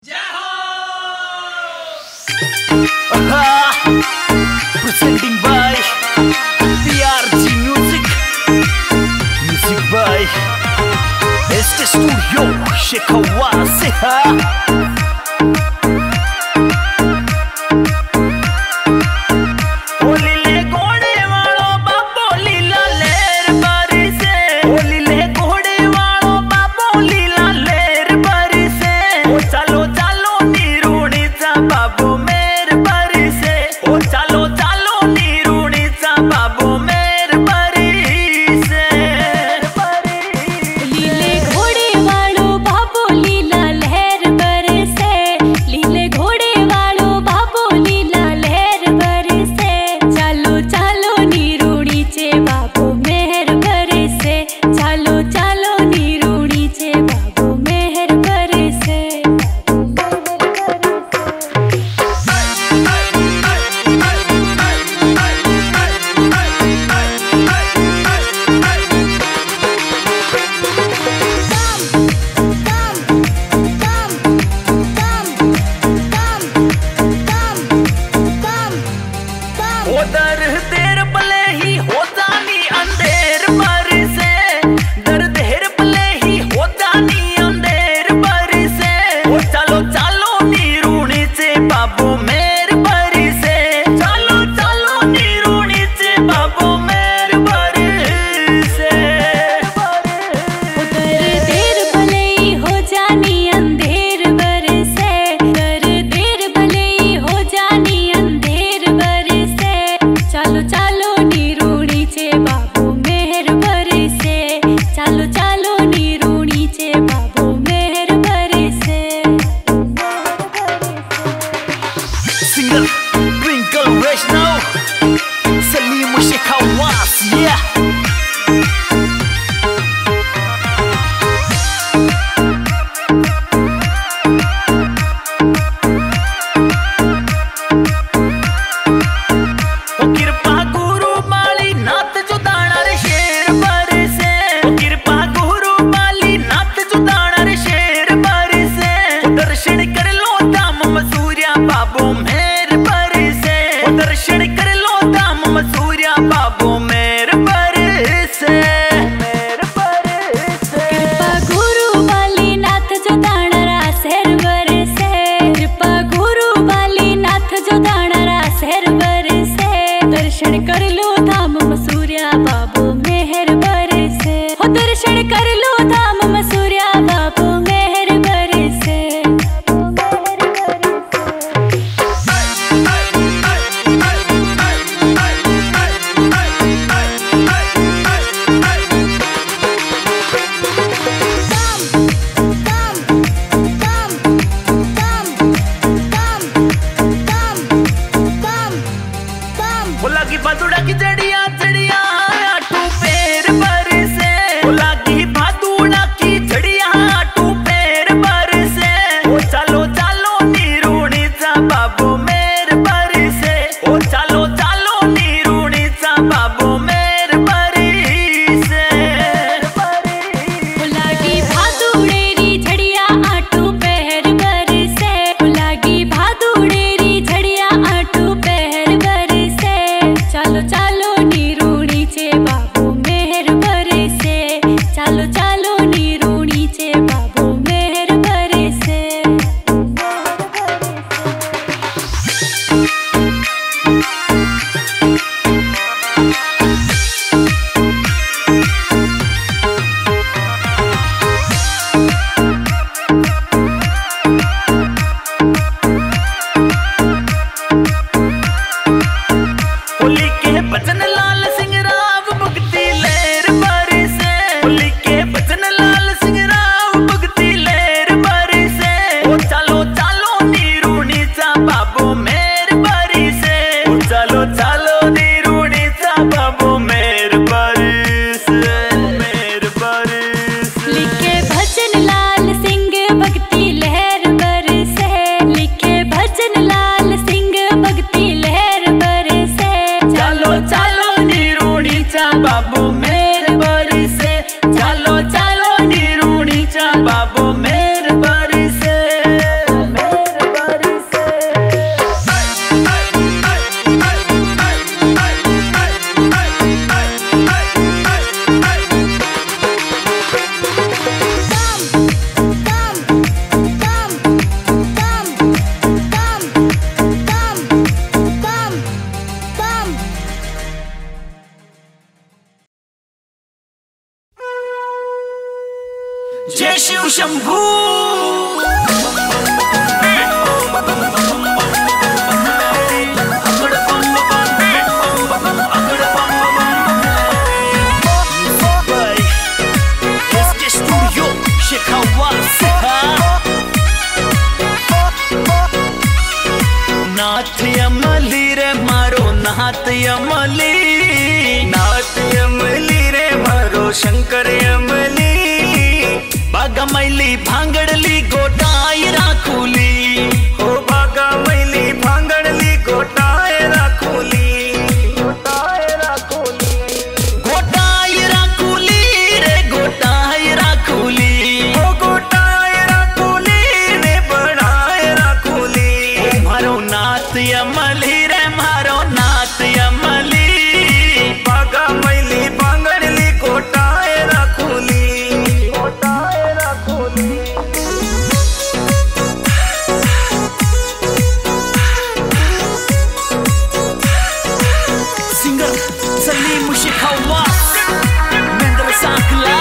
Presenting by PRG Music. Music by Este Studio Shekawase. बाबू मेरे बरसे। जय शिव शंभू। नाथ अमली रे मारो नाथ अमली, नाथ अमली रे मारो शंकर अमली। बागा मैली भांगड़ली गोटाई राखूली, हो बागा मैली भांगड़ली गोटाए राखूली, गोटाए राखूली, गोटाई राखूली रे गोटाई राखूली, हो गोटाए राखूली रे बढ़ाए राखूली। मारो नाथ अमली रे मारो नाथ अमली, बागा मैली भांगड़ली गोटाए राखूली, गोटाए राखूली। सिंगर सलीम शेखवास, मेंद्र सांकला।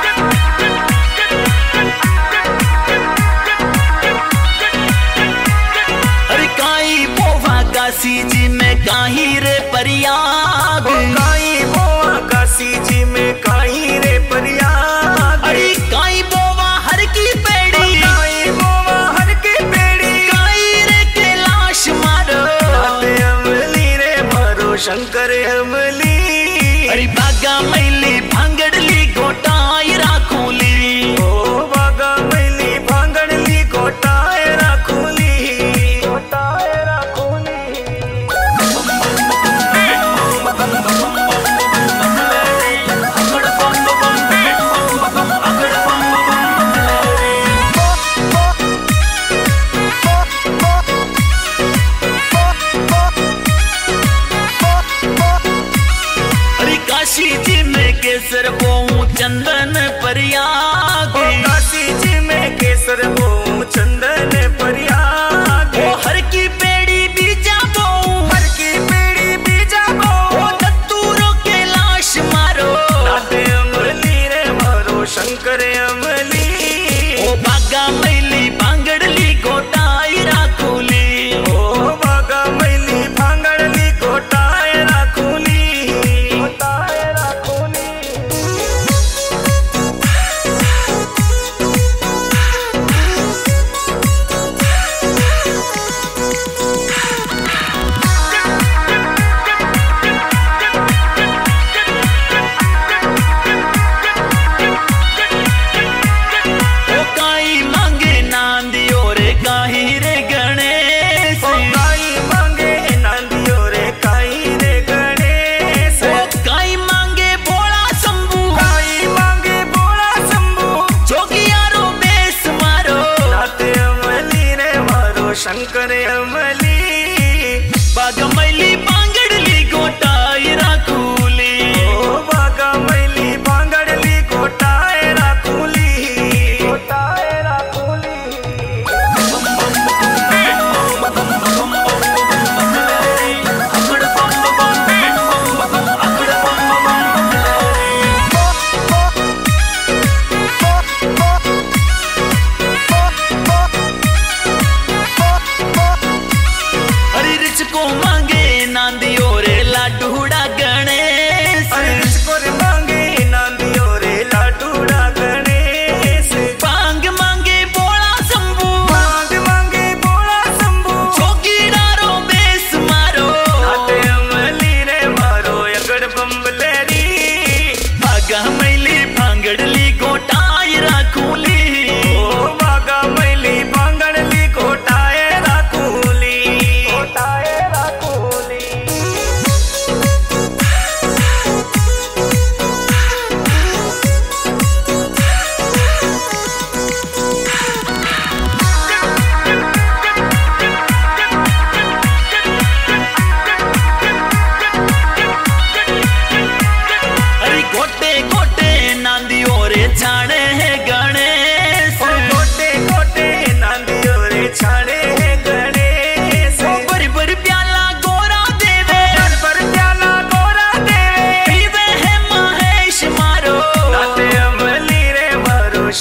अरे काई बोवा काशी जी में काही रे परियाग, काई बोवा काशी जी में काई रे परियाग। अरे काई बोवा हर की पेड़ी, काई बोवा हर की पेड़ी, काई रे कैलाश मारो नाथ अमली रे मारो शंकर अमली। अरे बागा मैली भांगड़ली गोटाई राखूली, ओ बागा मैली भांगड़ली गोटाए राखूली, गोटाए राखूली। अरे काशी जी में केसर बोऊं चंदन परियाग, काशी जी में केसर बोऊं चंदन परियाग। ओ हर की पेड़ी बीजा बोऊं, हर की पेड़ी बीजा बोऊं, ओ दत्तूरों कैलाश मारो नाथ अमली रे मारो शंकर अमली। ओ बागा मैली भांगड़ली गोटाई राखूली, ओ बागा मैली भांगड़ली गोटाए राखूली, गोटाए राखूली। ओ काई मांगे नांदियो रे काही रे गणेश, ओ काई मांगे नांदियो रे काई रे गणेश। ओ काई मांगे भोला शंभू, काई मांगे भोला शंभू, जोगियारो बेस मारो नाथ अमली रे मारो शंकर अमली। बागा मैली भांगड़ली गोटाई राखूली, ओ बागा मैली भांगड़ली गोटाए राखूली, गोटाए राखूली।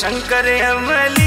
शंकर अमली